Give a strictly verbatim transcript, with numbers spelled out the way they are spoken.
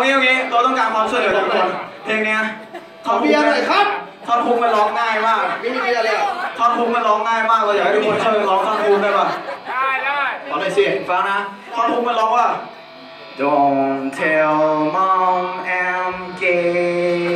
งี้เอางี้เราต้องการความช่วยเหลือจากทุกคนเพลงเนี้ยขอเบียร์หน่อยครับท่อนฮุกมันร้องง่ายมากไม่มีเบียร์เลยท่อนฮุกมันร้องง่ายมากเราอยากให้ทุกคนช่วยร้องท่อนฮุกได้ป่ะได้ได้ขอหน่อยสิฟังนะท่อนฮุกมันร้องว่า Don't tell mom I'm gay